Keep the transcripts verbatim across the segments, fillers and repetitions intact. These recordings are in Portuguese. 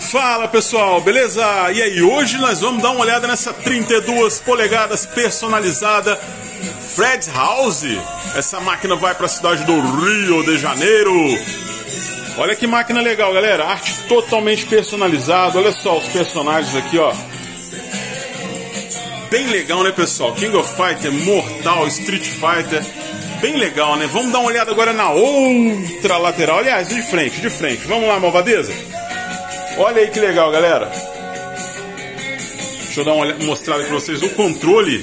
Fala pessoal, beleza? E aí, hoje nós vamos dar uma olhada nessa trinta e duas polegadas personalizada Fred House. Essa máquina vai para a cidade do Rio de Janeiro. Olha que máquina legal, galera. Arte totalmente personalizada. Olha só os personagens aqui, ó. Bem legal, né, pessoal? King of Fighter, Mortal, Street Fighter. Bem legal, né? Vamos dar uma olhada agora na outra lateral. Aliás, de frente, de frente. Vamos lá, malvadeza? Olha aí que legal, galera. Deixa eu dar uma olhada, mostrar aqui pra vocês o controle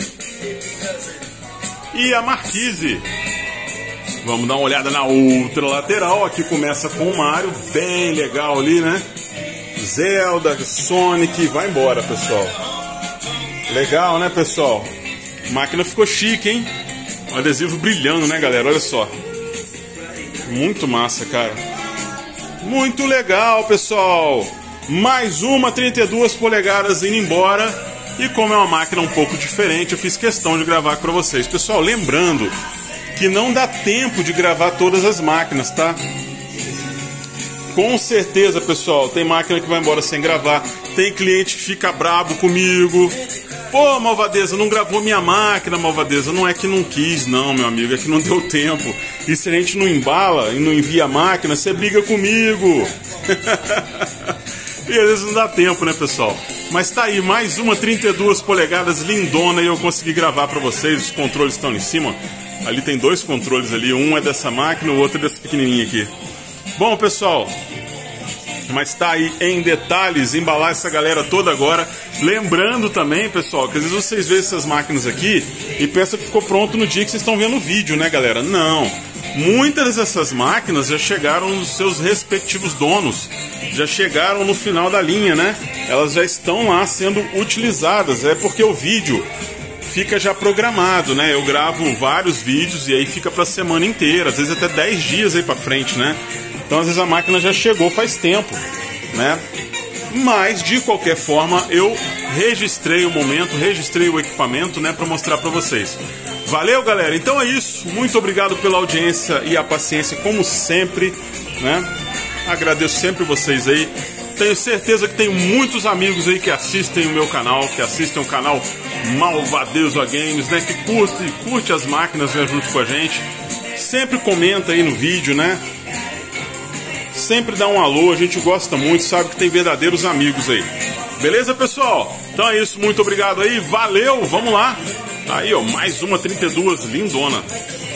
e a marquise. Vamos dar uma olhada na outra lateral. Aqui começa com o Mario, bem legal ali, né? Zelda, Sonic, vai embora, pessoal. Legal, né, pessoal? A máquina ficou chique, hein? Um adesivo brilhando, né, galera? Olha só. Muito massa, cara. Muito legal, pessoal. Mais uma trinta e duas polegadas indo embora. E como é uma máquina um pouco diferente, eu fiz questão de gravar para vocês. Pessoal, lembrando que não dá tempo de gravar todas as máquinas, tá? Com certeza, pessoal, tem máquina que vai embora sem gravar. Tem cliente que fica brabo comigo. Pô, malvadeza, não gravou minha máquina, malvadeza. Não é que não quis, não, meu amigo, é que não deu tempo. E se a gente não embala e não envia a máquina, você briga comigo. E às vezes não dá tempo, né, pessoal? Mas tá aí, mais uma trinta e duas polegadas lindona e eu consegui gravar pra vocês. Os controles estão em cima. Ali tem dois controles ali, um é dessa máquina, o outro é dessa pequenininha aqui. Bom, pessoal, mas tá aí em detalhes, embalar essa galera toda agora. Lembrando também, pessoal, que às vezes vocês veem essas máquinas aqui e pensam que ficou pronto no dia que vocês estão vendo o vídeo, né, galera? Não. Muitas dessas máquinas já chegaram nos seus respectivos donos, já chegaram no final da linha, né? Elas já estão lá sendo utilizadas, é porque o vídeo fica já programado, né? Eu gravo vários vídeos e aí fica pra semana inteira, às vezes até dez dias aí pra frente, né? Então às vezes a máquina já chegou faz tempo, né? Mas de qualquer forma eu registrei o momento, registrei o equipamento, né, para mostrar para vocês. Valeu, galera. Então é isso. Muito obrigado pela audiência e a paciência, como sempre, né? Agradeço sempre vocês aí. Tenho certeza que tem muitos amigos aí que assistem o meu canal, que assistem o canal Malvadeza Games, né? Que curte, curte as máquinas, né, junto com a gente. Sempre comenta aí no vídeo, né? Sempre dá um alô, a gente gosta muito, sabe que tem verdadeiros amigos aí. Beleza, pessoal? Então é isso, muito obrigado aí, valeu, vamos lá. Tá aí, ó, mais uma trinta e duas lindona.